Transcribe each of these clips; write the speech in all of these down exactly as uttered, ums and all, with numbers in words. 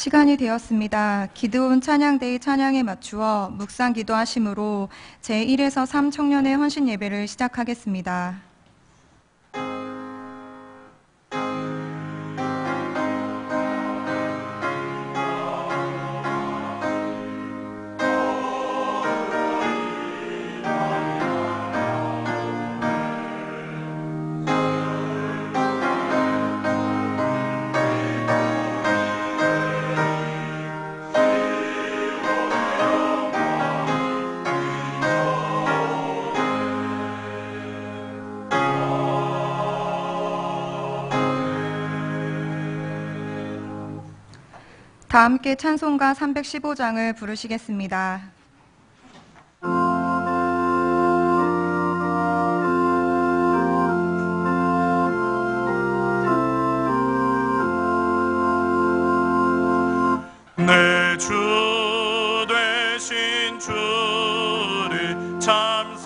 시간이 되었습니다. 기드온 찬양대의 찬양에 맞추어 묵상 기도하심으로 제일에서 삼 청년의 헌신 예배를 시작하겠습니다. 다 함께 찬송가 삼백십오 장을 부르시겠습니다. 내 주 되신 주를 참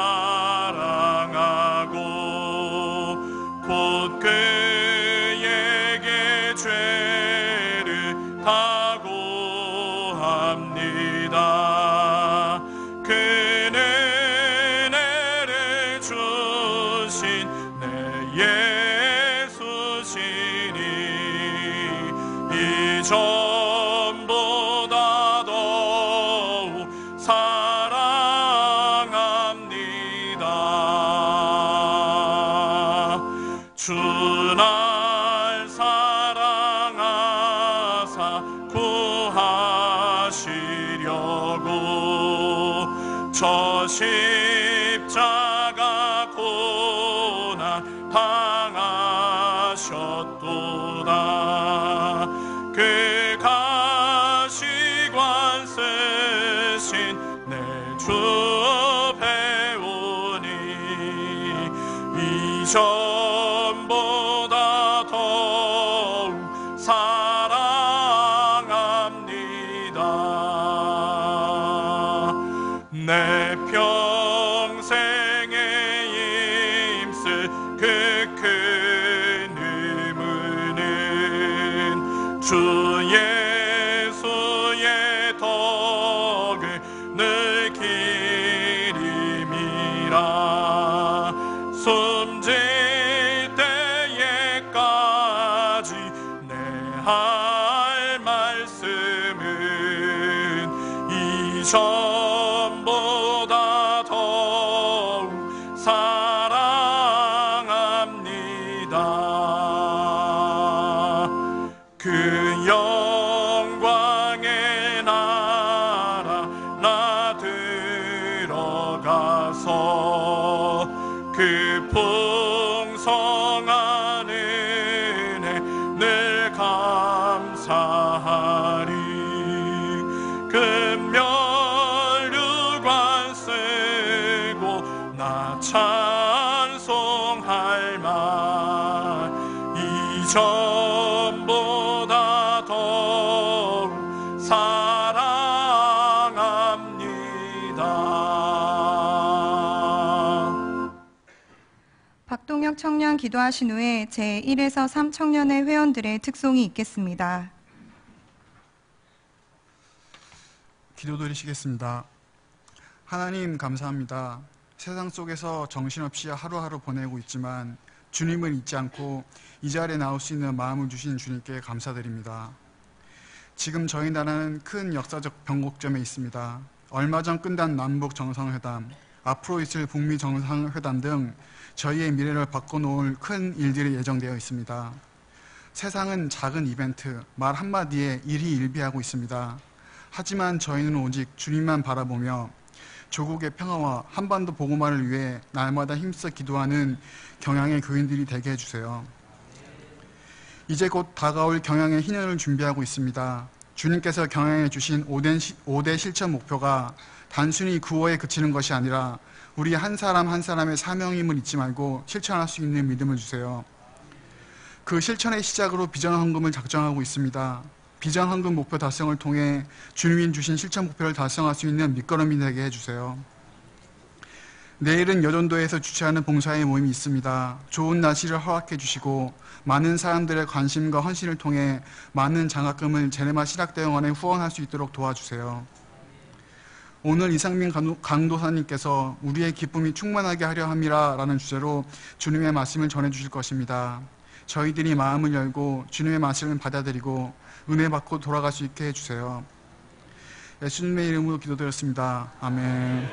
사랑하고 곧 그에게 죄를 다고합니다. 그는 은혜를 주신 내 예수시니 이전 주날 사랑하사 구하시려고 저 십자가 고난 당하셨도다. 그 가시관 쓰신 내 주 배우니 이전 내 평생에 힘쓸 그 큰 의무는 주 예수의 덕을 늘 기림이라. 숨질 때에까지 내 할 말씀은 이전 그 영광의 나라 나 들어가서 그 풍성한 은혜 늘 감사하리. 금면류관 쓰고 나 찬송할 만 이전 박동혁 청년 기도하신 후에 제일에서 삼 청년의 회원들의 특송이 있겠습니다. 기도드리시겠습니다. 하나님 감사합니다. 세상 속에서 정신없이 하루하루 보내고 있지만 주님을 잊지 않고 이 자리에 나올 수 있는 마음을 주신 주님께 감사드립니다. 지금 저희 나라는 큰 역사적 변곡점에 있습니다. 얼마 전 끝난 남북 정상회담, 앞으로 있을 북미 정상회담 등 저희의 미래를 바꿔놓을 큰 일들이 예정되어 있습니다. 세상은 작은 이벤트, 말 한마디에 일희일비하고 있습니다. 하지만 저희는 오직 주님만 바라보며 조국의 평화와 한반도 복음화를 위해 날마다 힘써 기도하는 경양의 교인들이 되게 해주세요. 이제 곧 다가올 경양의 희년을 준비하고 있습니다. 주님께서 경양에 주신 오 대 실천 목표가 단순히 구호에 그치는 것이 아니라 우리 한 사람 한 사람의 사명임을 잊지 말고 실천할 수 있는 믿음을 주세요. 그 실천의 시작으로 비전 헌금을 작정하고 있습니다. 비전 헌금 목표 달성을 통해 주님이 주신 실천 목표를 달성할 수 있는 밑거름이 되게 해주세요. 내일은 여전도에서 주최하는 봉사의 모임이 있습니다. 좋은 날씨를 허락해 주시고 많은 사람들의 관심과 헌신을 통해 많은 장학금을 제네마 신학대영원에 후원할 수 있도록 도와주세요. 오늘 이상민 강도사님께서 우리의 기쁨이 충만하게 하려 함이라 라는 주제로 주님의 말씀을 전해주실 것입니다. 저희들이 마음을 열고 주님의 말씀을 받아들이고 은혜 받고 돌아갈 수 있게 해주세요. 예수님의 이름으로 기도드렸습니다. 아멘.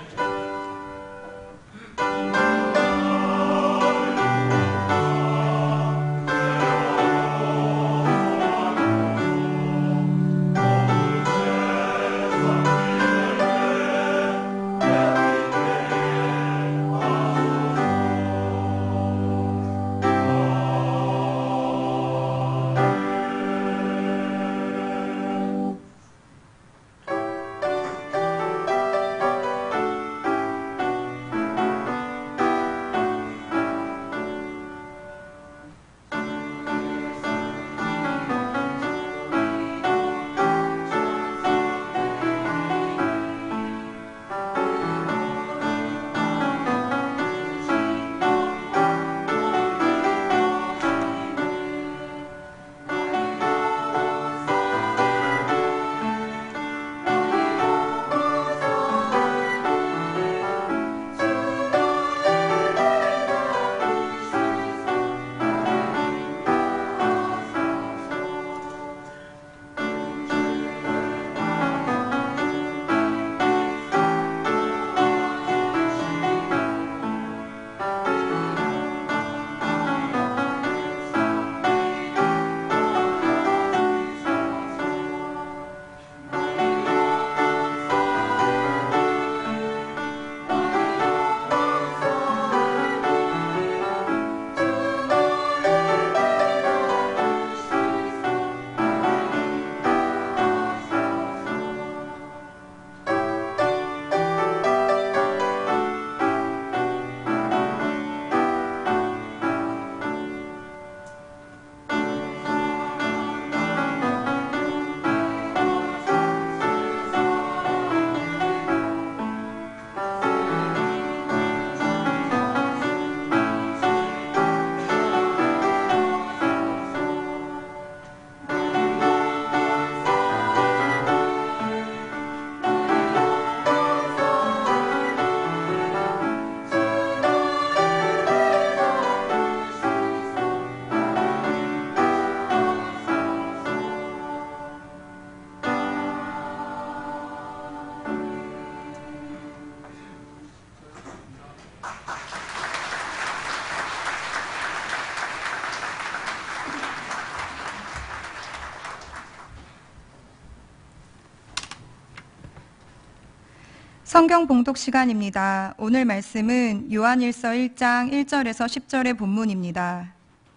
성경 봉독 시간입니다. 오늘 말씀은 요한일서 일 장 일 절에서 십 절의 본문입니다.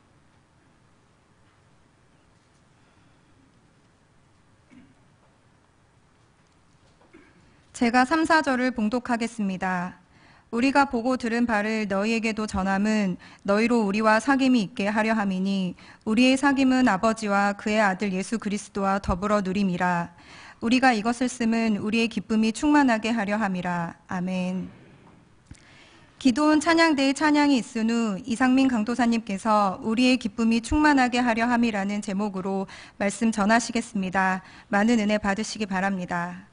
제가 삼, 사 절을 봉독하겠습니다. 우리가 보고 들은 바를 너희에게도 전함은 너희로 우리와 사귐이 있게 하려 함이니 우리의 사귐은 아버지와 그의 아들 예수 그리스도와 더불어 누림이라. 우리가 이것을 쓰면 우리의 기쁨이 충만하게 하려 함이라. 아멘. 기도원 찬양대의 찬양이 있은 후 이상민 강도사님께서 우리의 기쁨이 충만하게 하려 함이라는 제목으로 말씀 전하시겠습니다. 많은 은혜 받으시기 바랍니다.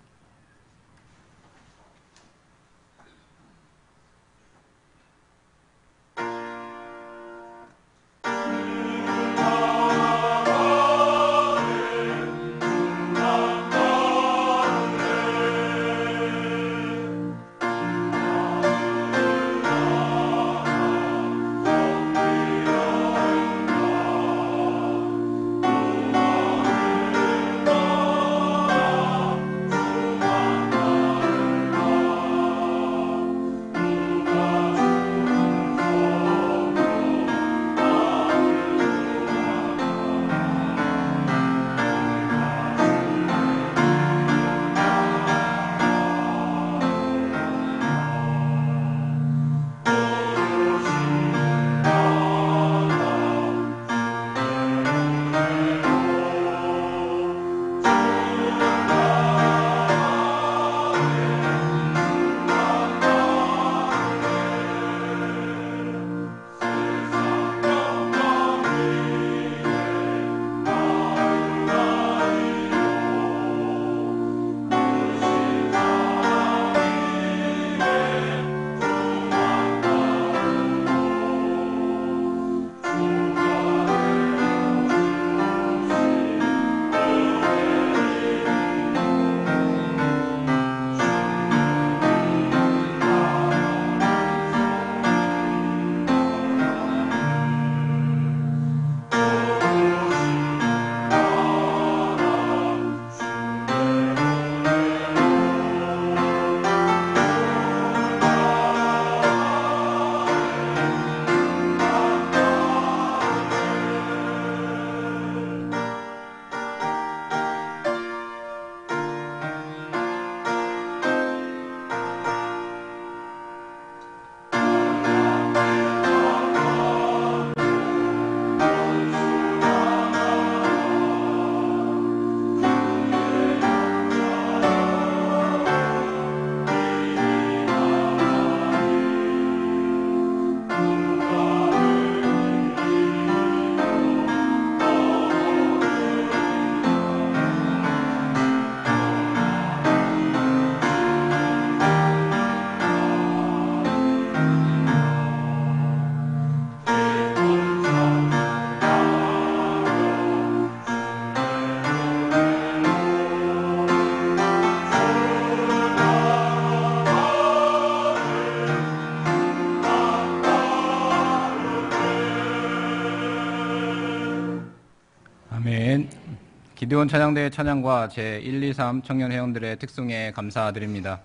아멘. 기드온 찬양대회 찬양과 제일, 이, 삼 청년 회원들의 특송에 감사드립니다.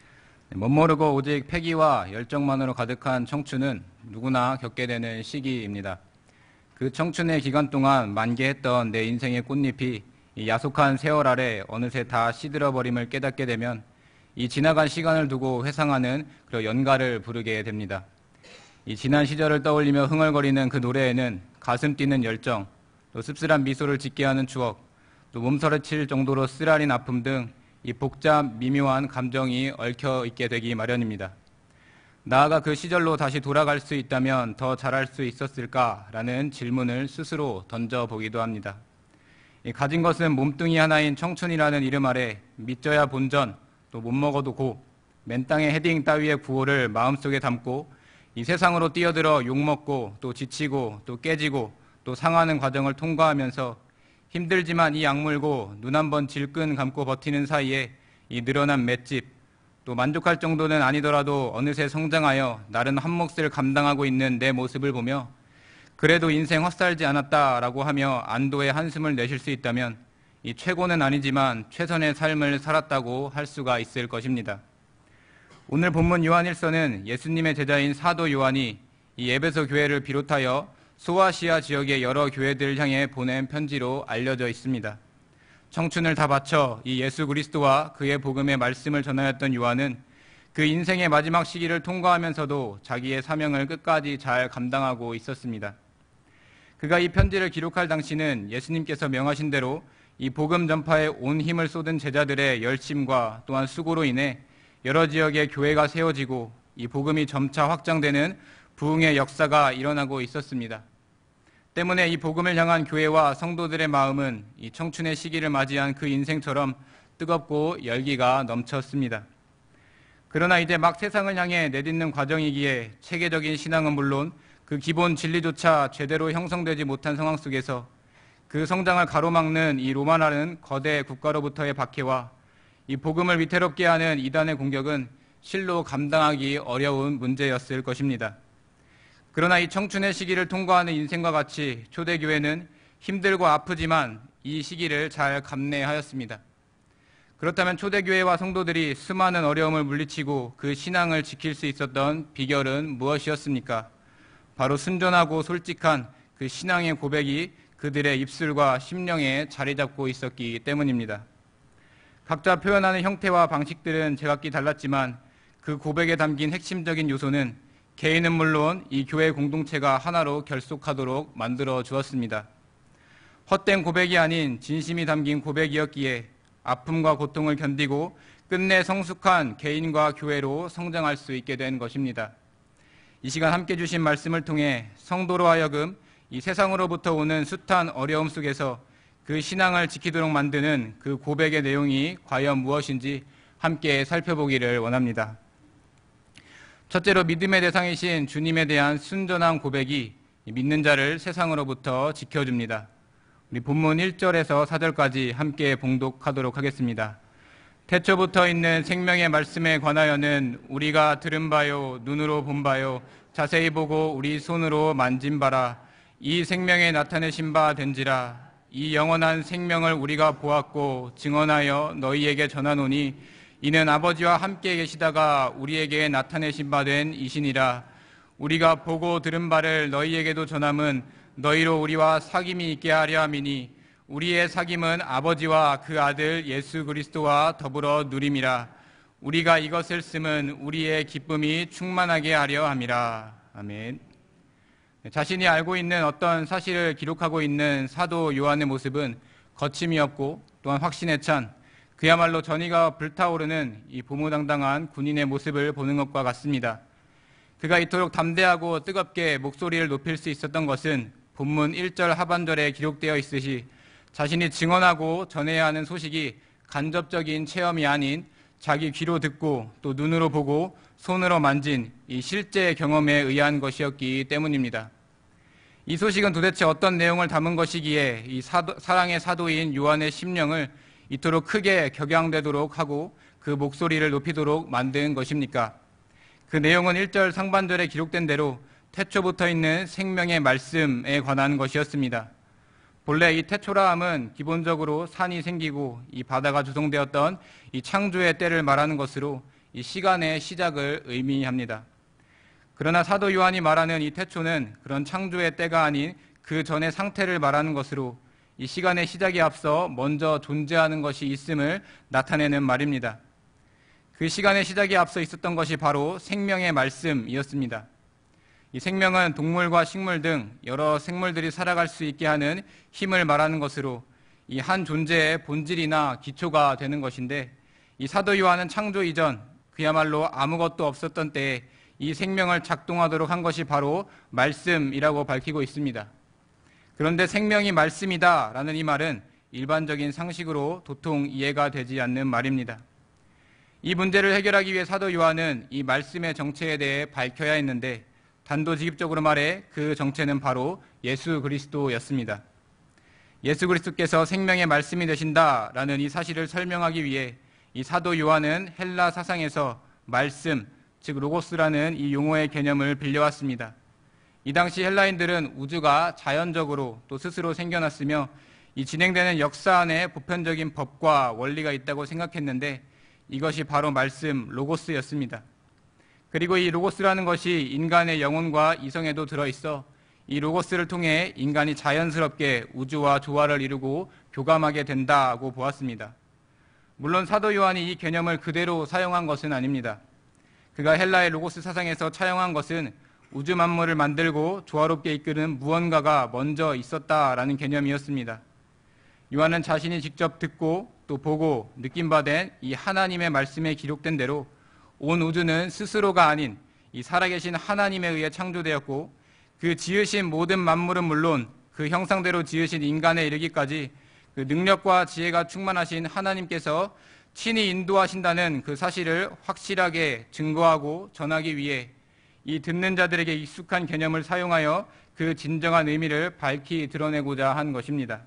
멋모르고 오직 패기와 열정만으로 가득한 청춘은 누구나 겪게 되는 시기입니다. 그 청춘의 기간 동안 만개했던 내 인생의 꽃잎이 이 야속한 세월 아래 어느새 다 시들어버림을 깨닫게 되면 이 지나간 시간을 두고 회상하는 그런 연가를 부르게 됩니다. 이 지난 시절을 떠올리며 흥얼거리는 그 노래에는 가슴 뛰는 열정, 또 씁쓸한 미소를 짓게 하는 추억, 또 몸서리칠 정도로 쓰라린 아픔 등 이 복잡 미묘한 감정이 얽혀 있게 되기 마련입니다. 나아가 그 시절로 다시 돌아갈 수 있다면 더 잘할 수 있었을까라는 질문을 스스로 던져보기도 합니다. 이 가진 것은 몸뚱이 하나인 청춘이라는 이름 아래 믿져야 본전, 또 못 먹어도 고, 맨 땅의 헤딩 따위의 구호를 마음속에 담고 이 세상으로 뛰어들어 욕먹고 또 지치고 또 깨지고 또 상하는 과정을 통과하면서 힘들지만 이 악물고 눈 한번 질끈 감고 버티는 사이에 이 늘어난 맷집, 또 만족할 정도는 아니더라도 어느새 성장하여 나른 한 몫을 감당하고 있는 내 모습을 보며 그래도 인생 헛살지 않았다라고 하며 안도의 한숨을 내쉴 수 있다면 이 최고는 아니지만 최선의 삶을 살았다고 할 수가 있을 것입니다. 오늘 본문 요한일서는 예수님의 제자인 사도 요한이 이 에베소 교회를 비롯하여 소아시아 지역의 여러 교회들을 향해 보낸 편지로 알려져 있습니다. 청춘을 다 바쳐 이 예수 그리스도와 그의 복음의 말씀을 전하였던 요한은 그 인생의 마지막 시기를 통과하면서도 자기의 사명을 끝까지 잘 감당하고 있었습니다. 그가 이 편지를 기록할 당시는 예수님께서 명하신 대로 이 복음 전파에 온 힘을 쏟은 제자들의 열심과 또한 수고로 인해 여러 지역의 교회가 세워지고 이 복음이 점차 확장되는 부흥의 역사가 일어나고 있었습니다. 때문에 이 복음을 향한 교회와 성도들의 마음은 이 청춘의 시기를 맞이한 그 인생처럼 뜨겁고 열기가 넘쳤습니다. 그러나 이제 막 세상을 향해 내딛는 과정이기에 체계적인 신앙은 물론 그 기본 진리조차 제대로 형성되지 못한 상황 속에서 그 성장을 가로막는 이 로마라는 거대 국가로부터의 박해와 이 복음을 위태롭게 하는 이단의 공격은 실로 감당하기 어려운 문제였을 것입니다. 그러나 이 청춘의 시기를 통과하는 인생과 같이 초대교회는 힘들고 아프지만 이 시기를 잘 감내하였습니다. 그렇다면 초대교회와 성도들이 수많은 어려움을 물리치고 그 신앙을 지킬 수 있었던 비결은 무엇이었습니까? 바로 순전하고 솔직한 그 신앙의 고백이 그들의 입술과 심령에 자리 잡고 있었기 때문입니다. 각자 표현하는 형태와 방식들은 제각기 달랐지만 그 고백에 담긴 핵심적인 요소는 개인은 물론 이 교회 공동체가 하나로 결속하도록 만들어 주었습니다. 헛된 고백이 아닌 진심이 담긴 고백이었기에 아픔과 고통을 견디고 끝내 성숙한 개인과 교회로 성장할 수 있게 된 것입니다. 이 시간 함께 주신 말씀을 통해 성도로 하여금 이 세상으로부터 오는 숱한 어려움 속에서 그 신앙을 지키도록 만드는 그 고백의 내용이 과연 무엇인지 함께 살펴보기를 원합니다. 첫째로 믿음의 대상이신 주님에 대한 순전한 고백이 믿는 자를 세상으로부터 지켜줍니다. 우리 본문 일 절에서 사 절까지 함께 봉독하도록 하겠습니다. 태초부터 있는 생명의 말씀에 관하여는 우리가 들은 바요, 눈으로 본 바요, 자세히 보고 우리 손으로 만진 바라. 이 생명에 나타내신 바 된지라. 이 영원한 생명을 우리가 보았고 증언하여 너희에게 전하노니 이는 아버지와 함께 계시다가 우리에게 나타내신 바 된 이시니라. 우리가 보고 들은 바를 너희에게도 전함은 너희로 우리와 사귐이 있게 하려 함이니 우리의 사귐은 아버지와 그 아들 예수 그리스도와 더불어 누림이라. 우리가 이것을 쓰면 우리의 기쁨이 충만하게 하려 함이라. 아멘. 자신이 알고 있는 어떤 사실을 기록하고 있는 사도 요한의 모습은 거침이 없고 또한 확신에 찬 그야말로 전의가 불타오르는 이 보무당당한 군인의 모습을 보는 것과 같습니다. 그가 이토록 담대하고 뜨겁게 목소리를 높일 수 있었던 것은 본문 일 절 하반절에 기록되어 있듯이 자신이 증언하고 전해야 하는 소식이 간접적인 체험이 아닌 자기 귀로 듣고 또 눈으로 보고 손으로 만진 이 실제 경험에 의한 것이었기 때문입니다. 이 소식은 도대체 어떤 내용을 담은 것이기에 이 사도, 사랑의 사도인 요한의 심령을 이토록 크게 격양되도록 하고 그 목소리를 높이도록 만든 것입니까? 그 내용은 일 절 상반절에 기록된 대로 태초부터 있는 생명의 말씀에 관한 것이었습니다. 본래 이 태초라함은 기본적으로 산이 생기고 이 바다가 조성되었던 이 창조의 때를 말하는 것으로 이 시간의 시작을 의미합니다. 그러나 사도 요한이 말하는 이 태초는 그런 창조의 때가 아닌 그 전의 상태를 말하는 것으로 이 시간의 시작에 앞서 먼저 존재하는 것이 있음을 나타내는 말입니다. 그 시간의 시작에 앞서 있었던 것이 바로 생명의 말씀이었습니다. 이 생명은 동물과 식물 등 여러 생물들이 살아갈 수 있게 하는 힘을 말하는 것으로 이 한 존재의 본질이나 기초가 되는 것인데, 이 사도 요한은 창조 이전 그야말로 아무것도 없었던 때에 이 생명을 작동하도록 한 것이 바로 말씀이라고 밝히고 있습니다. 그런데 생명이 말씀이다 라는 이 말은 일반적인 상식으로 도통 이해가 되지 않는 말입니다. 이 문제를 해결하기 위해 사도 요한은 이 말씀의 정체에 대해 밝혀야 했는데, 단도직입적으로 말해 그 정체는 바로 예수 그리스도였습니다. 예수 그리스도께서 생명의 말씀이 되신다라는 이 사실을 설명하기 위해 이 사도 요한은 헬라 사상에서 말씀, 즉 로고스라는 이 용어의 개념을 빌려왔습니다. 이 당시 헬라인들은 우주가 자연적으로 또 스스로 생겨났으며 이 진행되는 역사 안에 보편적인 법과 원리가 있다고 생각했는데, 이것이 바로 말씀 로고스였습니다. 그리고 이 로고스라는 것이 인간의 영혼과 이성에도 들어있어 이 로고스를 통해 인간이 자연스럽게 우주와 조화를 이루고 교감하게 된다고 보았습니다. 물론 사도 요한이 이 개념을 그대로 사용한 것은 아닙니다. 그가 헬라의 로고스 사상에서 차용한 것은 우주 만물을 만들고 조화롭게 이끄는 무언가가 먼저 있었다라는 개념이었습니다. 요한은 자신이 직접 듣고 또 보고 느낀 바 된 이 하나님의 말씀에 기록된 대로 온 우주는 스스로가 아닌 이 살아계신 하나님에 의해 창조되었고, 그 지으신 모든 만물은 물론 그 형상대로 지으신 인간에 이르기까지 그 능력과 지혜가 충만하신 하나님께서 친히 인도하신다는 그 사실을 확실하게 증거하고 전하기 위해 이 듣는 자들에게 익숙한 개념을 사용하여 그 진정한 의미를 밝히 드러내고자 한 것입니다.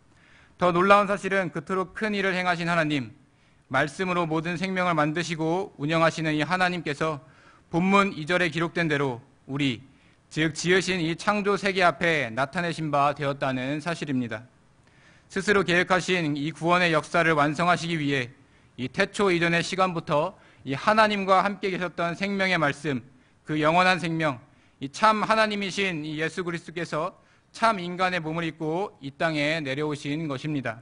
더 놀라운 사실은 그토록 큰 일을 행하신 하나님, 말씀으로 모든 생명을 만드시고 운영하시는 이 하나님께서 본문 이 절에 기록된 대로 우리, 즉 지으신 이 창조 세계 앞에 나타내신 바 되었다는 사실입니다. 스스로 계획하신 이 구원의 역사를 완성하시기 위해 이 태초 이전의 시간부터 이 하나님과 함께 계셨던 생명의 말씀, 그 영원한 생명, 이 참 하나님이신 이 예수 그리스도께서 참 인간의 몸을 입고 이 땅에 내려오신 것입니다.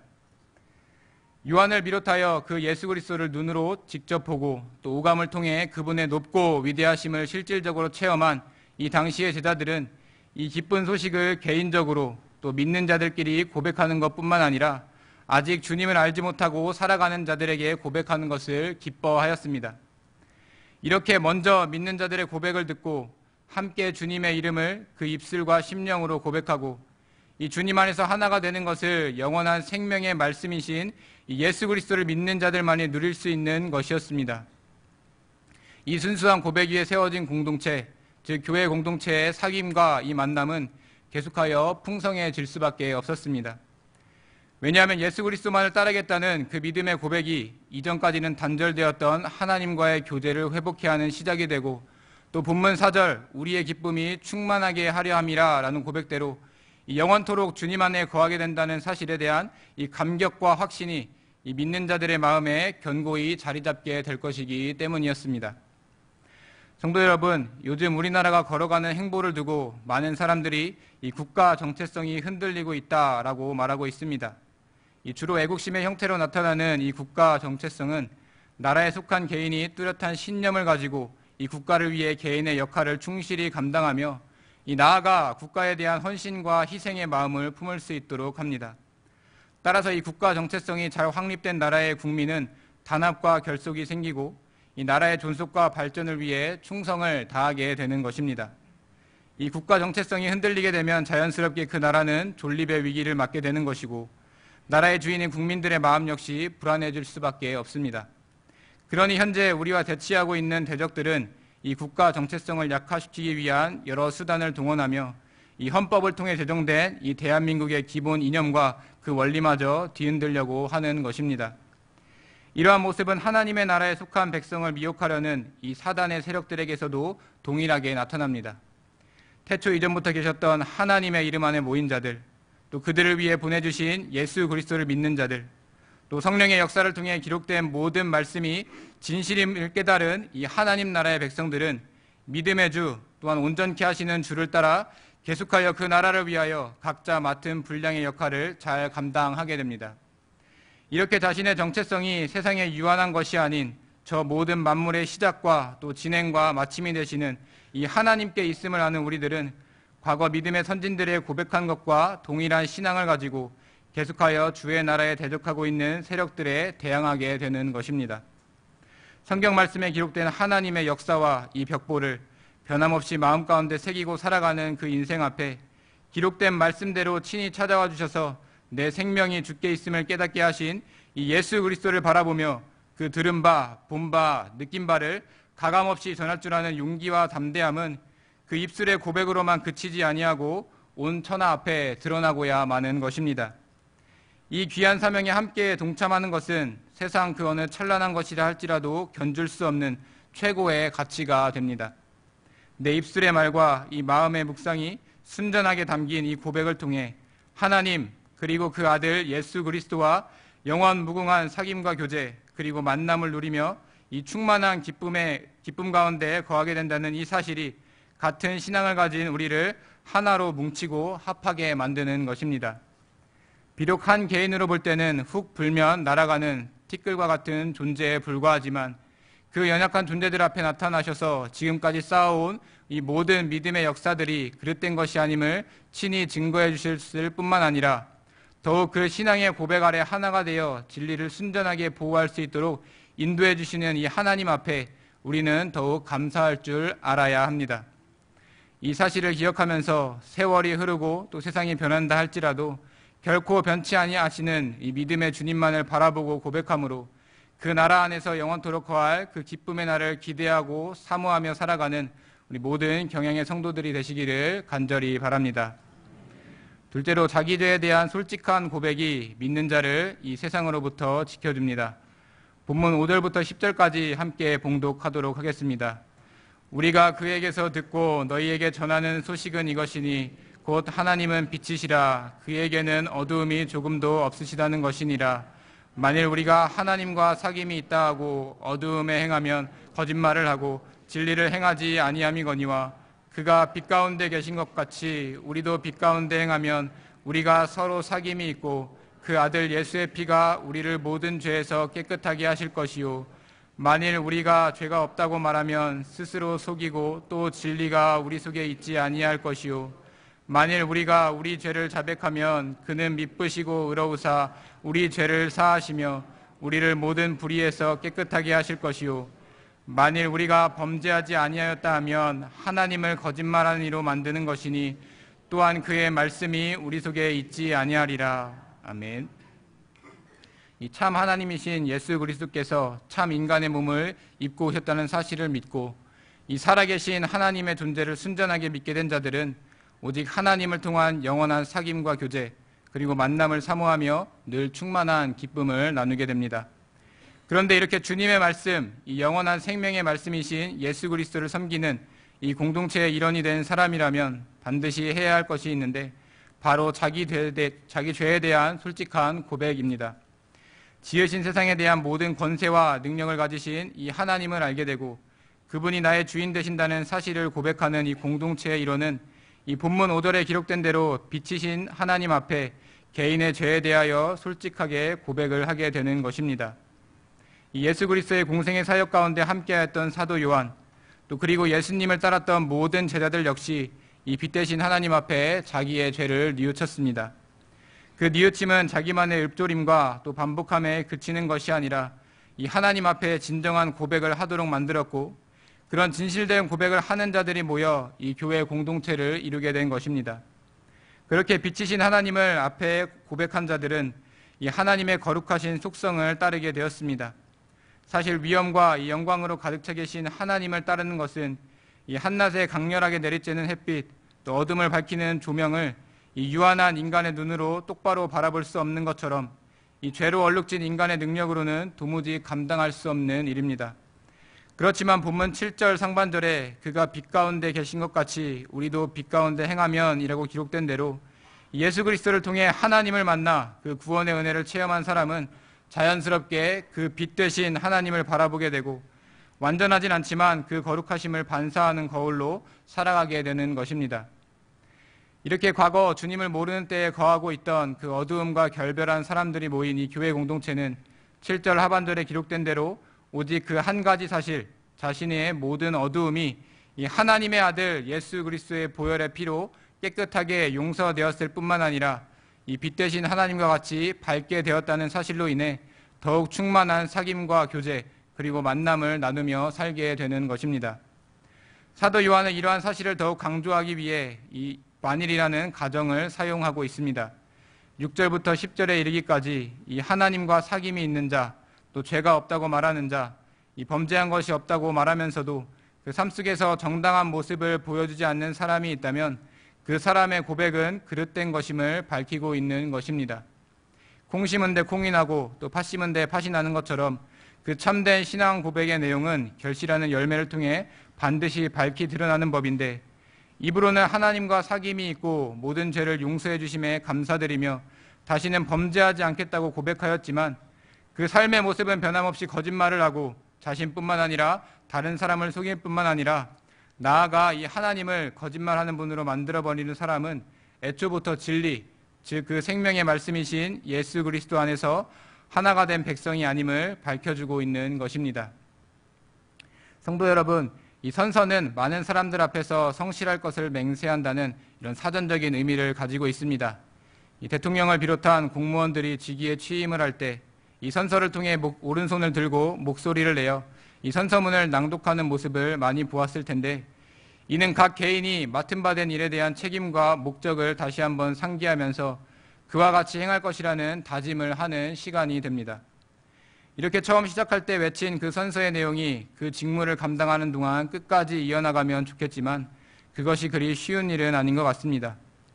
요한을 비롯하여 그 예수 그리스도를 눈으로 직접 보고 또 오감을 통해 그분의 높고 위대하심을 실질적으로 체험한 이 당시의 제자들은 이 기쁜 소식을 개인적으로 또 믿는 자들끼리 고백하는 것뿐만 아니라 아직 주님을 알지 못하고 살아가는 자들에게 고백하는 것을 기뻐하였습니다. 이렇게 먼저 믿는 자들의 고백을 듣고 함께 주님의 이름을 그 입술과 심령으로 고백하고 이 주님 안에서 하나가 되는 것을 영원한 생명의 말씀이신 예수 그리스도를 믿는 자들만이 누릴 수 있는 것이었습니다. 이 순수한 고백 위에 세워진 공동체, 즉 교회 공동체의 사귐과 이 만남은 계속하여 풍성해질 수밖에 없었습니다. 왜냐하면 예수 그리스도만을 따르겠다는 그 믿음의 고백이 이전까지는 단절되었던 하나님과의 교제를 회복케 하는 시작이 되고, 또 본문 사 절 우리의 기쁨이 충만하게 하려 함이라 라는 고백대로 영원토록 주님 안에 거하게 된다는 사실에 대한 이 감격과 확신이 이 믿는 자들의 마음에 견고히 자리 잡게 될 것이기 때문이었습니다. 성도 여러분, 요즘 우리나라가 걸어가는 행보를 두고 많은 사람들이 이 국가 정체성이 흔들리고 있다라고 말하고 있습니다. 이 주로 애국심의 형태로 나타나는 이 국가 정체성은 나라에 속한 개인이 뚜렷한 신념을 가지고 이 국가를 위해 개인의 역할을 충실히 감당하며 이 나아가 국가에 대한 헌신과 희생의 마음을 품을 수 있도록 합니다. 따라서 이 국가 정체성이 잘 확립된 나라의 국민은 단합과 결속이 생기고 이 나라의 존속과 발전을 위해 충성을 다하게 되는 것입니다. 이 국가 정체성이 흔들리게 되면 자연스럽게 그 나라는 존립의 위기를 맞게 되는 것이고, 나라의 주인인 국민들의 마음 역시 불안해질 수밖에 없습니다. 그러니 현재 우리와 대치하고 있는 대적들은 이 국가 정체성을 약화시키기 위한 여러 수단을 동원하며 이 헌법을 통해 제정된 이 대한민국의 기본 이념과 그 원리마저 뒤흔들려고 하는 것입니다. 이러한 모습은 하나님의 나라에 속한 백성을 미혹하려는 이 사단의 세력들에게서도 동일하게 나타납니다. 태초 이전부터 계셨던 하나님의 이름 안에 모인 자들, 또 그들을 위해 보내주신 예수 그리스도를 믿는 자들, 또 성령의 역사를 통해 기록된 모든 말씀이 진실임을 깨달은 이 하나님 나라의 백성들은 믿음의 주 또한 온전케 하시는 주를 따라 계속하여 그 나라를 위하여 각자 맡은 분량의 역할을 잘 감당하게 됩니다. 이렇게 자신의 정체성이 세상에 유한한 것이 아닌 저 모든 만물의 시작과 또 진행과 마침이 되시는 이 하나님께 있음을 아는 우리들은 과거 믿음의 선진들의 고백한 것과 동일한 신앙을 가지고 계속하여 주의 나라에 대적하고 있는 세력들에 대항하게 되는 것입니다. 성경 말씀에 기록된 하나님의 역사와 이 벽보를 변함없이 마음 가운데 새기고 살아가는 그 인생 앞에 기록된 말씀대로 친히 찾아와 주셔서 내 생명이 주께 있음을 깨닫게 하신 이 예수 그리스도를 바라보며 그 들은 바, 본 바, 느낀 바를 가감없이 전할 줄 아는 용기와 담대함은 그 입술의 고백으로만 그치지 아니하고 온 천하 앞에 드러나고야 마는 것입니다. 이 귀한 사명에 함께 동참하는 것은 세상 그 어느 찬란한 것이라 할지라도 견줄 수 없는 최고의 가치가 됩니다. 내 입술의 말과 이 마음의 묵상이 순전하게 담긴 이 고백을 통해 하나님 그리고 그 아들 예수 그리스도와 영원 무궁한 사귐과 교제 그리고 만남을 누리며 이 충만한 기쁨의 기쁨 가운데 거하게 된다는 이 사실이 같은 신앙을 가진 우리를 하나로 뭉치고 합하게 만드는 것입니다. 비록 한 개인으로 볼 때는 훅 불면 날아가는 티끌과 같은 존재에 불과하지만 그 연약한 존재들 앞에 나타나셔서 지금까지 쌓아온 이 모든 믿음의 역사들이 그릇된 것이 아님을 친히 증거해 주실 뿐만 아니라 더욱 그 신앙의 고백 아래 하나가 되어 진리를 순전하게 보호할 수 있도록 인도해 주시는 이 하나님 앞에 우리는 더욱 감사할 줄 알아야 합니다. 이 사실을 기억하면서 세월이 흐르고 또 세상이 변한다 할지라도 결코 변치 아니하시는 이 믿음의 주님만을 바라보고 고백함으로 그 나라 안에서 영원토록 거할 그 기쁨의 날을 기대하고 사모하며 살아가는 우리 모든 경영의 성도들이 되시기를 간절히 바랍니다. 둘째로 자기 죄에 대한 솔직한 고백이 믿는 자를 이 세상으로부터 지켜줍니다. 본문 오 절부터 십 절까지 함께 봉독하도록 하겠습니다. 우리가 그에게서 듣고 너희에게 전하는 소식은 이것이니 곧 하나님은 빛이시라 그에게는 어두움이 조금도 없으시다는 것이니라. 만일 우리가 하나님과 사귐이 있다 하고 어두움에 행하면 거짓말을 하고 진리를 행하지 아니함이거니와 그가 빛 가운데 계신 것 같이 우리도 빛 가운데 행하면 우리가 서로 사귐이 있고 그 아들 예수의 피가 우리를 모든 죄에서 깨끗하게 하실 것이요 만일 우리가 죄가 없다고 말하면 스스로 속이고 또 진리가 우리 속에 있지 아니할 것이요 만일 우리가 우리 죄를 자백하면 그는 미쁘시고 의로우사 우리 죄를 사하시며 우리를 모든 불의에서 깨끗하게 하실 것이요 만일 우리가 범죄하지 아니하였다 하면 하나님을 거짓말하는 이로 만드는 것이니 또한 그의 말씀이 우리 속에 있지 아니하리라. 아멘. 이 참 하나님이신 예수 그리스도께서 참 인간의 몸을 입고 오셨다는 사실을 믿고 이 살아계신 하나님의 존재를 순전하게 믿게 된 자들은 오직 하나님을 통한 영원한 사귐과 교제 그리고 만남을 사모하며 늘 충만한 기쁨을 나누게 됩니다. 그런데 이렇게 주님의 말씀, 이 영원한 생명의 말씀이신 예수 그리스도를 섬기는 이 공동체의 일원이 된 사람이라면 반드시 해야 할 것이 있는데 바로 자기 죄에 대한 솔직한 고백입니다. 지으신 세상에 대한 모든 권세와 능력을 가지신 이 하나님을 알게 되고 그분이 나의 주인 되신다는 사실을 고백하는 이 공동체의 일원은 이 본문 오 절에 기록된 대로 빛이신 하나님 앞에 개인의 죄에 대하여 솔직하게 고백을 하게 되는 것입니다. 이 예수 그리스도의 공생의 사역 가운데 함께하였던 사도 요한, 또 그리고 예수님을 따랐던 모든 제자들 역시 이 빛 대신 하나님 앞에 자기의 죄를 뉘우쳤습니다. 그 뉘우침은 자기만의 읊조림과 또 반복함에 그치는 것이 아니라 이 하나님 앞에 진정한 고백을 하도록 만들었고 그런 진실된 고백을 하는 자들이 모여 이 교회 공동체를 이루게 된 것입니다. 그렇게 빛이신 하나님을 앞에 고백한 자들은 이 하나님의 거룩하신 속성을 따르게 되었습니다. 사실 위엄과 이 영광으로 가득 차 계신 하나님을 따르는 것은 이 한낮에 강렬하게 내리쬐는 햇빛, 또 어둠을 밝히는 조명을 이 유한한 인간의 눈으로 똑바로 바라볼 수 없는 것처럼 이 죄로 얼룩진 인간의 능력으로는 도무지 감당할 수 없는 일입니다. 그렇지만 본문 칠 절 상반절에 그가 빛 가운데 계신 것 같이 우리도 빛 가운데 행하면 이라고 기록된 대로 예수 그리스도를 통해 하나님을 만나 그 구원의 은혜를 체험한 사람은 자연스럽게 그 빛 되신 하나님을 바라보게 되고 완전하진 않지만 그 거룩하심을 반사하는 거울로 살아가게 되는 것입니다. 이렇게 과거 주님을 모르는 때에 거하고 있던 그 어두움과 결별한 사람들이 모인 이 교회 공동체는 칠 절 하반절에 기록된 대로 오직 그 한 가지 사실, 자신의 모든 어두움이 이 하나님의 아들 예수 그리스도의 보혈의 피로 깨끗하게 용서되었을 뿐만 아니라 이 빛 대신 하나님과 같이 밝게 되었다는 사실로 인해 더욱 충만한 사귐과 교제 그리고 만남을 나누며 살게 되는 것입니다. 사도 요한은 이러한 사실을 더욱 강조하기 위해 이 만일이라는 가정을 사용하고 있습니다. 육 절부터 십 절에 이르기까지 이 하나님과 사귐이 있는 자, 또 죄가 없다고 말하는 자, 이 범죄한 것이 없다고 말하면서도 그 삶 속에서 정당한 모습을 보여주지 않는 사람이 있다면 그 사람의 고백은 그릇된 것임을 밝히고 있는 것입니다. 콩 심은 데 콩이 나고 또 팥 심은 데 팥이 나는 것처럼 그 참된 신앙 고백의 내용은 결실하는 열매를 통해 반드시 밝히 드러나는 법인데, 입으로는 하나님과 사귐이 있고 모든 죄를 용서해 주심에 감사드리며 다시는 범죄하지 않겠다고 고백하였지만 그 삶의 모습은 변함없이 거짓말을 하고 자신뿐만 아니라 다른 사람을 속일 뿐만 아니라 나아가 이 하나님을 거짓말하는 분으로 만들어버리는 사람은 애초부터 진리, 즉 그 생명의 말씀이신 예수 그리스도 안에서 하나가 된 백성이 아님을 밝혀주고 있는 것입니다. 성도 여러분, 이 선서는 많은 사람들 앞에서 성실할 것을 맹세한다는 이런 사전적인 의미를 가지고 있습니다. 이 대통령을 비롯한 공무원들이 직위에 취임을 할 때 이 선서를 통해 목, 오른손을 들고 목소리를 내어 이 선서문을 낭독하는 모습을 많이 보았을 텐데, 이는 각 개인이 맡은 바 된 일에 대한 책임과 목적을 다시 한번 상기하면서 그와 같이 행할 것이라는 다짐을 하는 시간이 됩니다. 이렇게 처음 시작할 때 외친 그 선서의 내용이 그 직무를 감당하는 동안 끝까지 이어나가면 좋겠지만 그것이 그리 쉬운 일은 아닌 것 같습니다.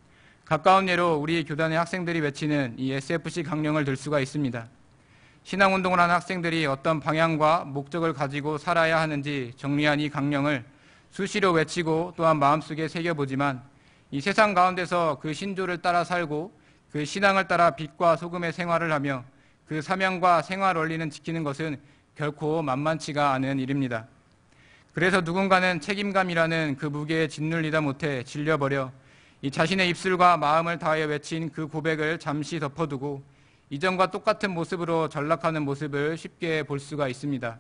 가까운 예로 우리 교단의 학생들이 외치는 이 에스에프씨 강령을 들 수가 있습니다. 신앙운동을 하는 학생들이 어떤 방향과 목적을 가지고 살아야 하는지 정리한 이 강령을 수시로 외치고 또한 마음속에 새겨보지만 이 세상 가운데서 그 신조를 따라 살고 그 신앙을 따라 빛과 소금의 생활을 하며 그 사명과 생활 원리는 지키는 것은 결코 만만치가 않은 일입니다. 그래서 누군가는 책임감이라는 그 무게에 짓눌리다 못해 질려버려 이 자신의 입술과 마음을 다하여 외친 그 고백을 잠시 덮어두고 이전과 똑같은 모습으로 전락하는 모습을 쉽게 볼 수가 있습니다.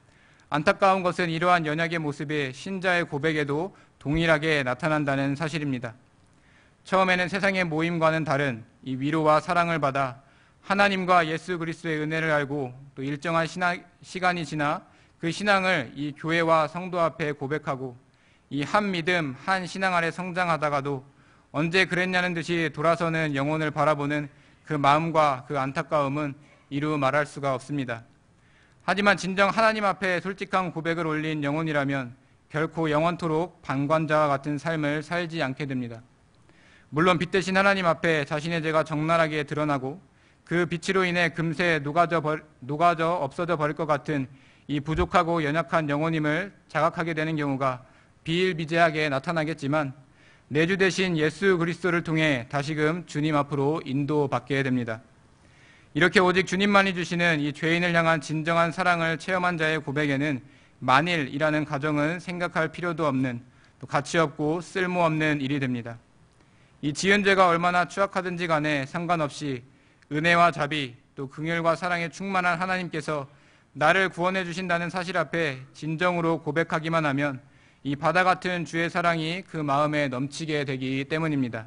안타까운 것은 이러한 연약의 모습이 신자의 고백에도 동일하게 나타난다는 사실입니다. 처음에는 세상의 모임과는 다른 이 위로와 사랑을 받아 하나님과 예수 그리스도의 은혜를 알고 또 일정한 신앙, 시간이 지나 그 신앙을 이 교회와 성도 앞에 고백하고 이 한 믿음, 한 신앙 아래 성장하다가도 언제 그랬냐는 듯이 돌아서는 영혼을 바라보는 그 마음과 그 안타까움은 이루 말할 수가 없습니다. 하지만 진정 하나님 앞에 솔직한 고백을 올린 영혼이라면 결코 영원토록 방관자와 같은 삶을 살지 않게 됩니다. 물론 빛 대신 하나님 앞에 자신의 죄가 적나라하게 드러나고 그 빛으로 인해 금세 녹아져, 벌, 녹아져 없어져 버릴 것 같은 이 부족하고 연약한 영혼임을 자각하게 되는 경우가 비일비재하게 나타나겠지만 내주 대신 예수 그리스도를 통해 다시금 주님 앞으로 인도받게 됩니다. 이렇게 오직 주님만이 주시는 이 죄인을 향한 진정한 사랑을 체험한 자의 고백에는 만일이라는 가정은 생각할 필요도 없는, 또 가치 없고 쓸모없는 일이 됩니다. 이 지은 죄가 얼마나 추악하든지 간에 상관없이 은혜와 자비 또 긍휼과 사랑에 충만한 하나님께서 나를 구원해 주신다는 사실 앞에 진정으로 고백하기만 하면 이 바다 같은 주의 사랑이 그 마음에 넘치게 되기 때문입니다.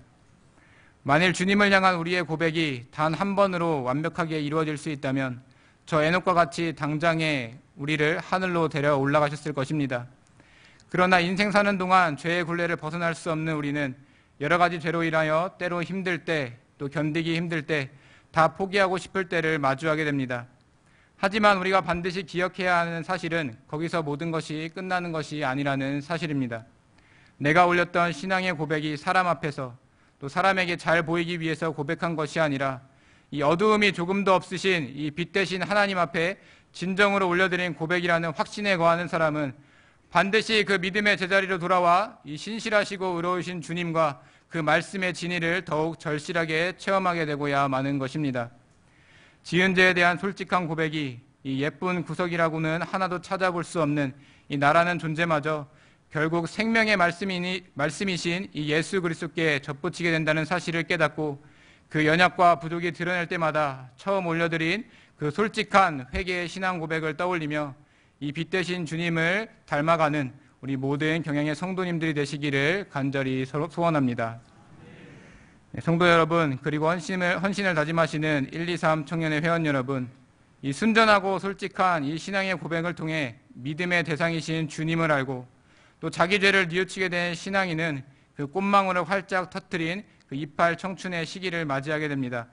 만일 주님을 향한 우리의 고백이 단 한 번으로 완벽하게 이루어질 수 있다면 저 에녹과 같이 당장에 우리를 하늘로 데려 올라가셨을 것입니다. 그러나 인생 사는 동안 죄의 굴레를 벗어날 수 없는 우리는 여러 가지 죄로 인하여 때로 힘들 때, 또 견디기 힘들 때, 다 포기하고 싶을 때를 마주하게 됩니다. 하지만 우리가 반드시 기억해야 하는 사실은 거기서 모든 것이 끝나는 것이 아니라는 사실입니다. 내가 올렸던 신앙의 고백이 사람 앞에서 또 사람에게 잘 보이기 위해서 고백한 것이 아니라 이 어두움이 조금도 없으신 이 빛 대신 하나님 앞에 진정으로 올려드린 고백이라는 확신에 거하는 사람은 반드시 그 믿음의 제자리로 돌아와 이 신실하시고 의로우신 주님과 그 말씀의 진리를 더욱 절실하게 체험하게 되고야 마는 것입니다. 지은 죄에 대한 솔직한 고백이 이 예쁜 구석이라고는 하나도 찾아볼 수 없는 이 나라는 존재마저 결국 생명의 말씀이니, 말씀이신 이 예수 그리스도께 접붙이게 된다는 사실을 깨닫고 그 연약과 부족이 드러날 때마다 처음 올려드린 그 솔직한 회개의 신앙 고백을 떠올리며 이 빛 대신 주님을 닮아가는 우리 모든 경향의 성도님들이 되시기를 간절히 소원합니다. 성도 여러분, 그리고 헌신을, 헌신을 다짐하시는 일, 이, 삼 청년의 회원 여러분, 이 순전하고 솔직한 이 신앙의 고백을 통해 믿음의 대상이신 주님을 알고 또 자기 죄를 뉘우치게 된 신앙인은 그 꽃망울을 활짝 터뜨린 그 이팔 청춘의 시기를 맞이하게 됩니다.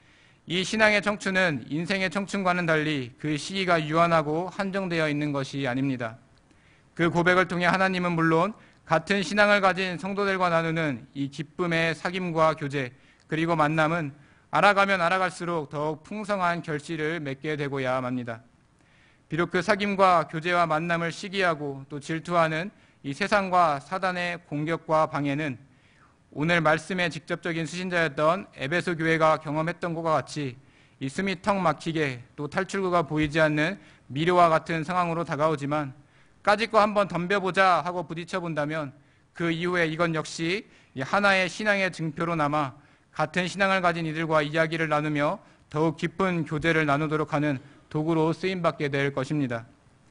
이 신앙의 청춘은 인생의 청춘과는 달리 그 시기가 유한하고 한정되어 있는 것이 아닙니다. 그 고백을 통해 하나님은 물론 같은 신앙을 가진 성도들과 나누는 이 기쁨의 사귐과 교제 그리고 만남은 알아가면 알아갈수록 더욱 풍성한 결실을 맺게 되고야 맙니다. 비록 그 사귐과 교제와 만남을 시기하고 또 질투하는 이 세상과 사단의 공격과 방해는 오늘 말씀의 직접적인 수신자였던 에베소 교회가 경험했던 것과 같이 이 숨이 턱 막히게 또 탈출구가 보이지 않는 미래와 같은 상황으로 다가오지만 까짓 거 한번 덤벼보자 하고 부딪혀 본다면 그 이후에 이건 역시 하나의 신앙의 증표로 남아 같은 신앙을 가진 이들과 이야기를 나누며 더욱 깊은 교제를 나누도록 하는 도구로 쓰임받게 될 것입니다.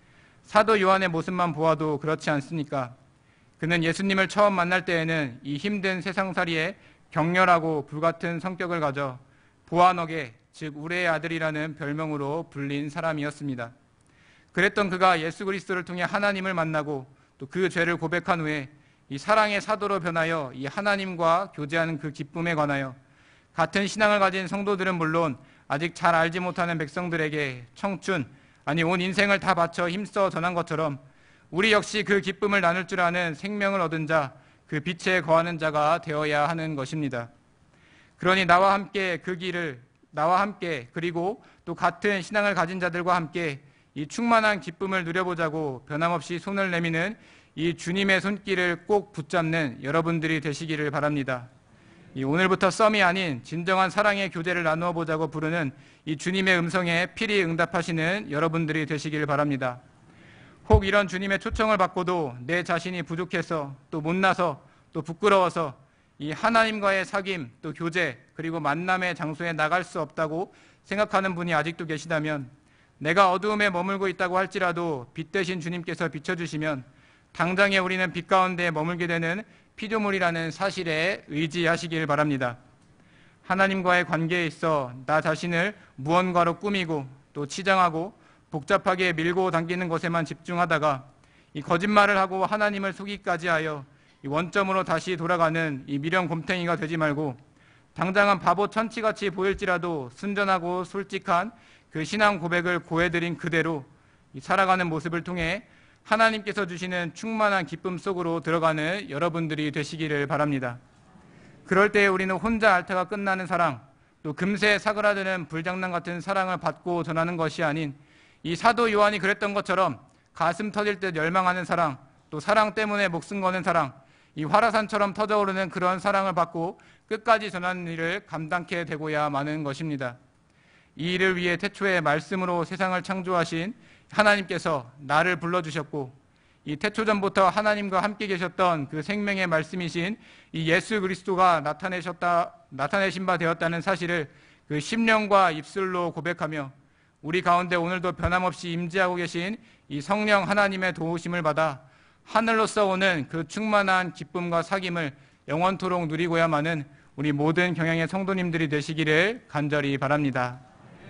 사도 요한의 모습만 보아도 그렇지 않습니까? 그는 예수님을 처음 만날 때에는 이 힘든 세상살이에 격렬하고 불같은 성격을 가져 보아너게, 즉 우레의 아들이라는 별명으로 불린 사람이었습니다. 그랬던 그가 예수 그리스도를 통해 하나님을 만나고 또 그 죄를 고백한 후에 이 사랑의 사도로 변하여 이 하나님과 교제하는 그 기쁨에 관하여 같은 신앙을 가진 성도들은 물론 아직 잘 알지 못하는 백성들에게 청춘, 아니 온 인생을 다 바쳐 힘써 전한 것처럼 우리 역시 그 기쁨을 나눌 줄 아는 생명을 얻은 자, 그 빛에 거하는 자가 되어야 하는 것입니다. 그러니 나와 함께 그 길을, 나와 함께 그리고 또 같은 신앙을 가진 자들과 함께 이 충만한 기쁨을 누려보자고 변함없이 손을 내미는 이 주님의 손길을 꼭 붙잡는 여러분들이 되시기를 바랍니다. 이 오늘부터 썸이 아닌 진정한 사랑의 교제를 나누어 보자고 부르는 이 주님의 음성에 필히 응답하시는 여러분들이 되시길 바랍니다. 혹 이런 주님의 초청을 받고도 내 자신이 부족해서 또 못나서 또 부끄러워서 이 하나님과의 사귐 또 교제 그리고 만남의 장소에 나갈 수 없다고 생각하는 분이 아직도 계시다면 내가 어두움에 머물고 있다고 할지라도 빛 대신 주님께서 비춰주시면 당장에 우리는 빛 가운데 머물게 되는 피조물이라는 사실에 의지하시길 바랍니다. 하나님과의 관계에 있어 나 자신을 무언가로 꾸미고 또 치장하고 복잡하게 밀고 당기는 것에만 집중하다가 이 거짓말을 하고 하나님을 속이기까지 하여 이 원점으로 다시 돌아가는 이 미련 곰탱이가 되지 말고 당장은 바보 천치같이 보일지라도 순전하고 솔직한 그 신앙 고백을 고해드린 그대로 이 살아가는 모습을 통해 하나님께서 주시는 충만한 기쁨 속으로 들어가는 여러분들이 되시기를 바랍니다. 그럴 때 우리는 혼자 앓다가 끝나는 사랑, 또 금세 사그라드는 불장난 같은 사랑을 받고 전하는 것이 아닌 이 사도 요한이 그랬던 것처럼 가슴 터질 듯 열망하는 사랑, 또 사랑 때문에 목숨 거는 사랑, 이 화라산처럼 터져오르는 그런 사랑을 받고 끝까지 전하는 일을 감당케 되고야 마는 것입니다. 이 일을 위해 태초에 말씀으로 세상을 창조하신 하나님께서 나를 불러주셨고 이 태초전부터 하나님과 함께 계셨던 그 생명의 말씀이신 이 예수 그리스도가 나타내셨다, 나타내신 바 되었다는 사실을 그 심령과 입술로 고백하며 우리 가운데 오늘도 변함없이 임재하고 계신 이 성령 하나님의 도우심을 받아 하늘로서 오는 그 충만한 기쁨과 사귐을 영원토록 누리고야만은 우리 모든 경향의 성도님들이 되시기를 간절히 바랍니다.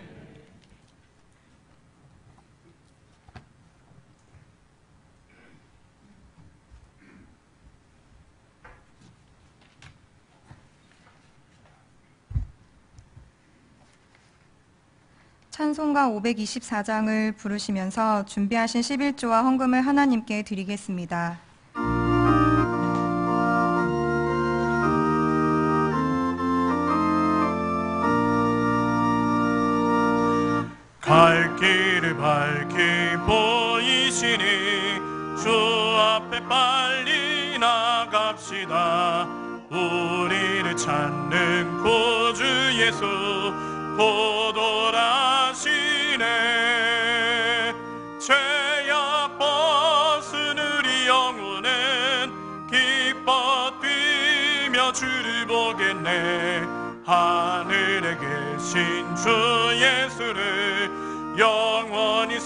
찬송가 오백이십사 장을 부르시면서 준비하신 십일 조와 헌금을 하나님께 드리겠습니다. 갈 길을 밝히 보이시니 주 앞에 빨리 나갑시다. 우리를 찾는 구주 예수 곧 오라시네. 죄악 벗은 우리 영혼은 기뻐 뛰며 주를 보겠네. 하늘에 계신 주 예수를 영원히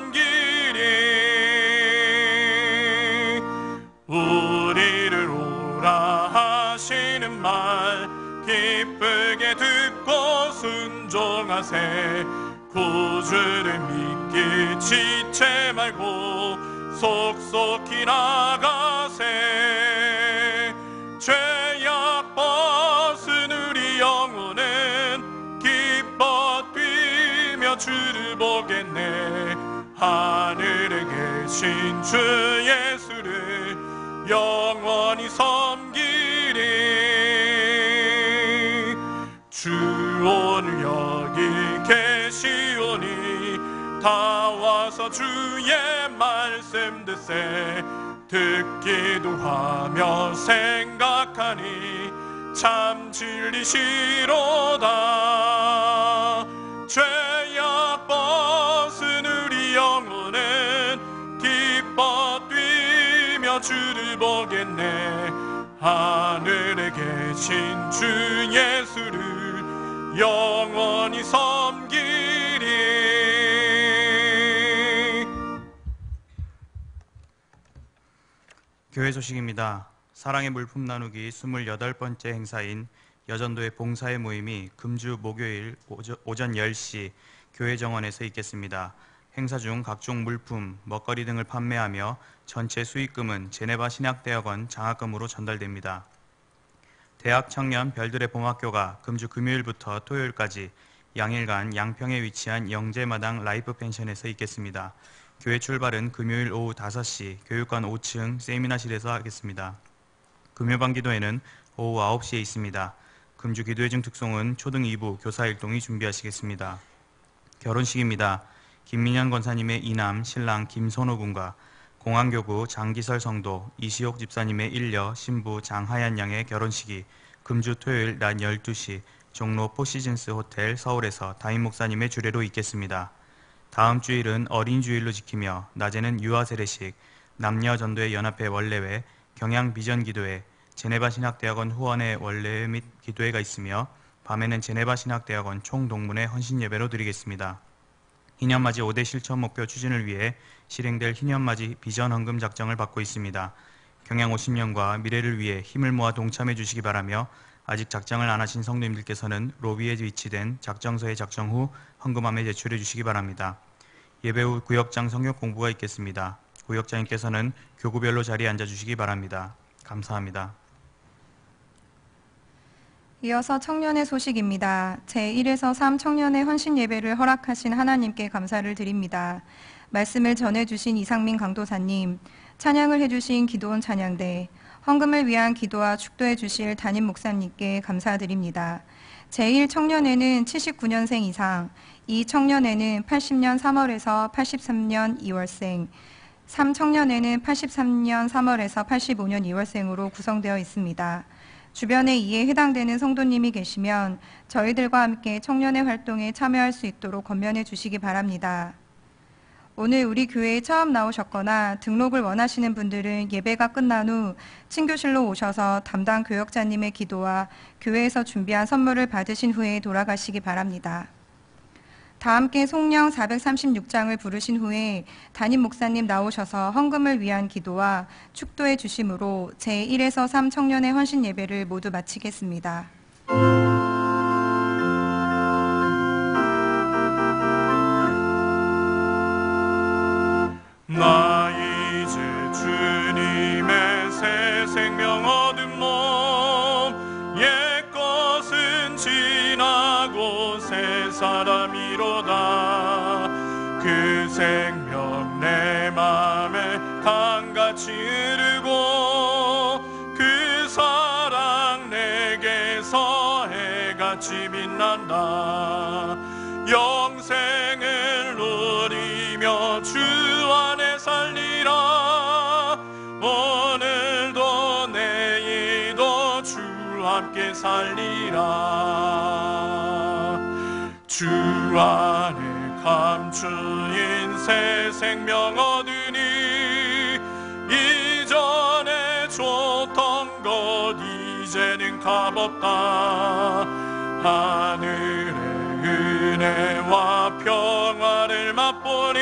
섬기리. 우리를 오라 하시는 말 기쁘게 듣고 순종하세. 구주를 믿기 지체 말고 속속히 나가세. 죄악 벗은 우리 영혼은 기뻐 뛰며 주를 보겠네. 하늘에 계신 주 예수를 영원히 섬기리. 주 오늘 여기 계시오니 다 와서 주의 말씀 듣세. 듣기도 하며 생각하니 참 진리시로다. 죄악 벗은 우리 영혼은 기뻐 뛰며 주를 보겠네. 하늘에 계신 주 예수를 영원히 섬기리. 교회 소식입니다. 사랑의 물품 나누기 스물여덟 번째 행사인 여전도의 봉사의 모임이 금주 목요일 오전 열 시 교회 정원에서 있겠습니다. 행사 중 각종 물품, 먹거리 등을 판매하며 전체 수익금은 제네바 신학대학원 장학금으로 전달됩니다. 대학 청년 별들의 봄학교가 금주 금요일부터 토요일까지 양일간 양평에 위치한 영재마당 라이프 펜션에서 있겠습니다. 교회 출발은 금요일 오후 다섯 시 교육관 오 층 세미나실에서 하겠습니다. 금요반 기도회는 오후 아홉 시에 있습니다. 금주 기도회 중 특송은 초등 이 부 교사 일동이 준비하시겠습니다. 결혼식입니다. 김민현 권사님의 이남 신랑 김선호 군과 공안교구 장기설 성도 이시옥 집사님의 일녀 신부 장하얀 양의 결혼식이 금주 토요일 낮 열두 시 종로 포시즌스 호텔 서울에서 담임 목사님의 주례로 있겠습니다. 다음 주일은 어린 주일로 지키며 낮에는 유아 세례식, 남녀 전도회 연합회 원례회, 경양 비전 기도회, 제네바 신학대학원 후원회 원례회 및 기도회가 있으며 밤에는 제네바 신학대학원 총동문회 헌신 예배로 드리겠습니다. 희년맞이 오 대 실천 목표 추진을 위해 실행될 희년맞이 비전 헌금 작정을 받고 있습니다. 경양 오십 년과 미래를 위해 힘을 모아 동참해 주시기 바라며 아직 작정을 안 하신 성도님들께서는 로비에 위치된 작정서에 작정 후 헌금함에 제출해 주시기 바랍니다. 예배 후 구역장 성역 공부가 있겠습니다. 구역장님께서는 교구별로 자리에 앉아주시기 바랍니다. 감사합니다. 이어서 청년의 소식입니다. 제일에서 삼 청년의 헌신 예배를 허락하신 하나님께 감사를 드립니다. 말씀을 전해주신 이상민 강도사님, 찬양을 해주신 기도원 찬양대, 헌금을 위한 기도와 축도해 주실 담임 목사님께 감사드립니다. 제일 청년회는 칠십구 년생 이상, 이 청년회는 팔십 년 삼월에서 팔십삼 년 이월생, 삼 청년회는 팔십삼 년 삼월에서 팔십오 년 이월생으로 구성되어 있습니다. 주변에 이에 해당되는 성도님이 계시면 저희들과 함께 청년회 활동에 참여할 수 있도록 권면해 주시기 바랍니다. 오늘 우리 교회에 처음 나오셨거나 등록을 원하시는 분들은 예배가 끝난 후 친교실로 오셔서 담당 교역자님의 기도와 교회에서 준비한 선물을 받으신 후에 돌아가시기 바랍니다. 다 함께 송령 사백삼십육 장을 부르신 후에 담임 목사님 나오셔서 헌금을 위한 기도와 축도해 주심으로 제일에서 삼 청년의 헌신 예배를 모두 마치겠습니다. 나 이제 주님의 새 생명 얻은 몸, 옛것은 지나고 새 사람이로다. 그 생명 내 맘에 강같이 흐르고 그 사랑 내게서 해같이 빛난다. 영생을 누리며 주 안에 살리라. 오늘도 내일도 주 살리라. 주 안에 감추인 새 생명 얻으니 이전에 줬던 것 이제는 값없다. 하늘의 은혜와 평화를 맛보니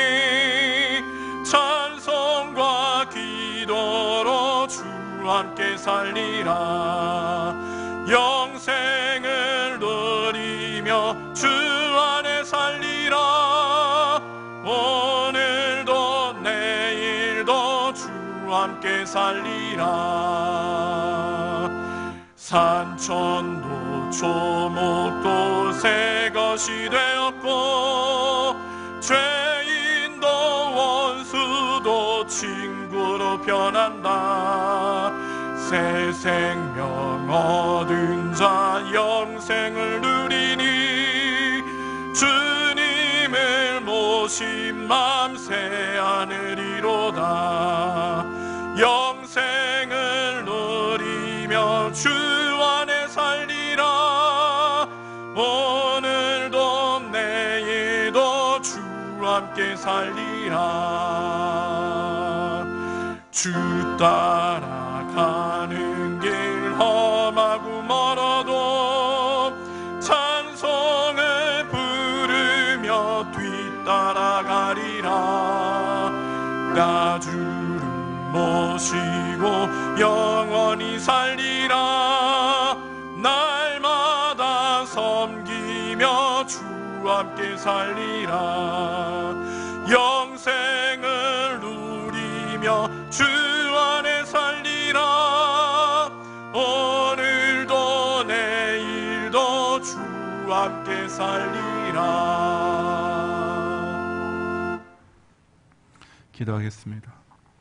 찬송과 기도로 주 함께 살리라. 영생을 누리며 주 안에 살리라. 오늘도 내일도 주 함께 살리라. 산천도 초목도 새 것이 되었고 죄인도 원수도 친구로 변한다. 새 생명 얻은 자 영생을 누리니 주님을 모신 맘 새 하늘이로다. 영생을 누리며 주 안에 살리라. 오늘도 내일도 주 함께 살리라. 주 따라가는 길 험하고 멀어도 찬송을 부르며 뒤따라가리라. 나 주를 모시고 영원히 살리라. 날마다 섬기며 주 함께 살리라. 영생을 누리며 주 안에 살리라. 오늘도 내일도 주 함께 살리라. 기도하겠습니다.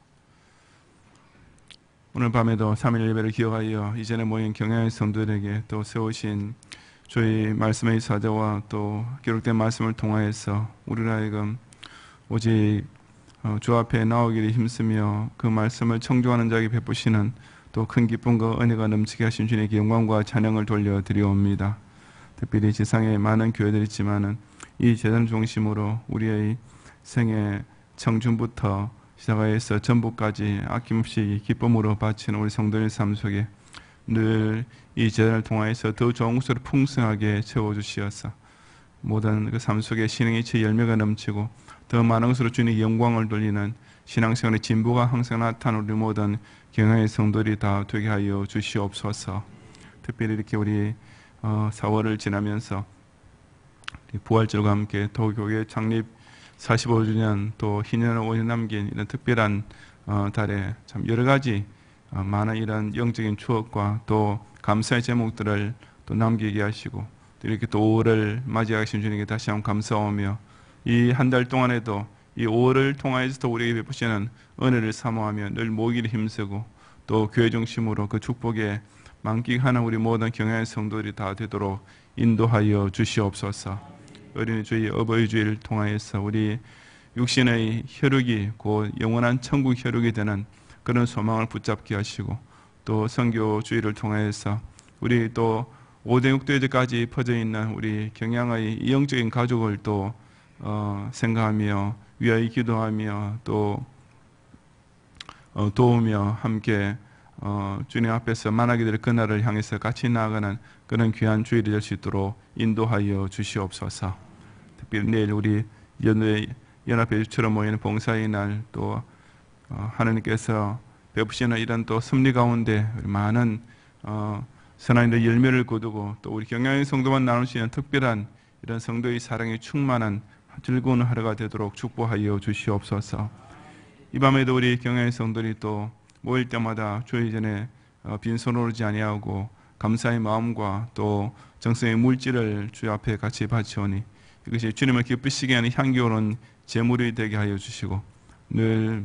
오늘 밤에도 삼일 예배를 기억하여 이전에 모인 경야의 성도들에게 또 세우신 주의 말씀의 사자와 또 기록된 말씀을 통하여서 우리를 하여금 오직 주 앞에 나오기를 힘쓰며 그 말씀을 청중하는 자에게 베푸시는 또 큰 기쁨과 은혜가 넘치게 하신 주님께 영광과 찬양을 돌려드리옵니다. 특별히 지상에 많은 교회들이 있지만은 이 재단 중심으로 우리의 생애 청춘부터 시작하여서 전부까지 아낌없이 기쁨으로 바치는 우리 성도의 삶 속에 늘 이 재단을 통하여서 더 좋은 것으로 풍성하게 채워주시어서 모든 그 삶 속에 신앙의 제 열매가 넘치고 더 많은 것으로 주님의 영광을 돌리는 신앙생활의 진보가 항상 나타나는 우리 모든 경향의 성도들이 다 되게 하여 주시옵소서. 특별히 이렇게 우리 어, 사월을 지나면서 부활절과 함께 도교회 창립 사십오 주년 또 희년을 오 년 남긴 이런 특별한 어, 달에 참 여러 가지 어, 많은 이런 영적인 추억과 또 감사의 제목들을 또 남기게 하시고 또 이렇게 또 오월을 맞이하신 주님께 다시 한번 감사하며 이 한 달 동안에도 이 오월을 통하여서 우리에게 베푸시는 은혜를 사모하며 늘 모이기를 힘쓰고 또 교회 중심으로 그 축복에 만끽하는 우리 모든 경향의 성도들이 다 되도록 인도하여 주시옵소서. 어린이 주의 어버이 주의를 통하여서 우리 육신의 혈육이 곧 영원한 천국 혈육이 되는 그런 소망을 붙잡게 하시고 또 선교 주의를 통하여서 우리 또 오대육도에까지 퍼져 있는 우리 경양의 영적인 가족을 또 어, 생각하며 위하여 기도하며 또 어, 도우며 함께 어, 주님 앞에서 만나게 될 그날을 향해서 같이 나아가는 그런 귀한 주일이 될 수 있도록 인도하여 주시옵소서. 특별히 내일 우리 연합회처럼 모이는 봉사의 날 또 어, 하나님께서 베푸시는 이런 또 섭리 가운데 많은 어, 선한 열매를 거두고 또 우리 경양의 성도만 나눌 수 있는 특별한 이런 성도의 사랑에 충만한 즐거운 하루가 되도록 축복하여 주시옵소서. 이 밤에도 우리 경양의 성도들이 또 모일 때마다 주의 전에 빈손으로 오지 아니하고 감사의 마음과 또 정성의 물질을 주 앞에 같이 바치오니 이것이 주님을 기쁘시게 하는 향기로운 제물이 되게 하여 주시고 늘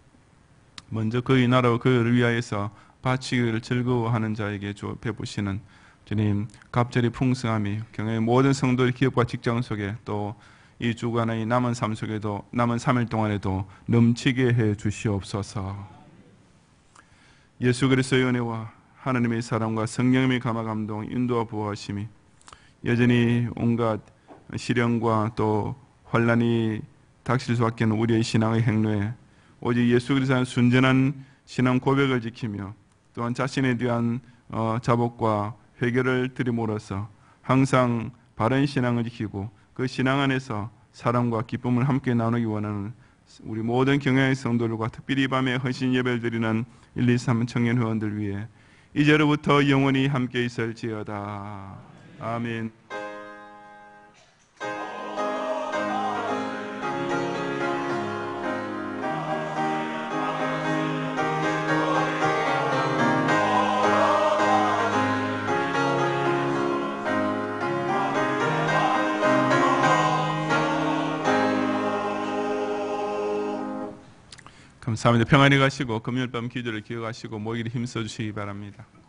먼저 그의 나라와 그를 위하여서 바치기를 즐거워하는 자에게 주 베푸시는 주님 갑절이 풍성함이 경영의 모든 성도의 기업과 직장 속에 또 이 주간의 남은 삶 속에도 남은 삼 일 동안에도 넘치게 해 주시옵소서. 예수 그리스도의 은혜와 하나님의 사랑과 성령님의 감화 감동, 인도와 보호하심이 여전히 온갖 시련과 또 환란이 닥칠 수밖에 없는 우리의 신앙의 행로에 오직 예수 그리스도의 순전한 신앙 고백을 지키며 또한 자신에 대한 어, 자복과 회개를 들임으로써 항상 바른 신앙을 지키고 그 신앙 안에서 사랑과 기쁨을 함께 나누기 원하는 우리 모든 경영의 성도들과 특별히 이 밤에 헌신 예배를 드리는 일, 이, 삼 청년 회원들 위해 이제로부터 영원히 함께 있을지어다. 아멘. 감사합니다. 평안히 가시고 금요일 밤 기도를 기억하시고 모이기를 힘써 주시기 바랍니다.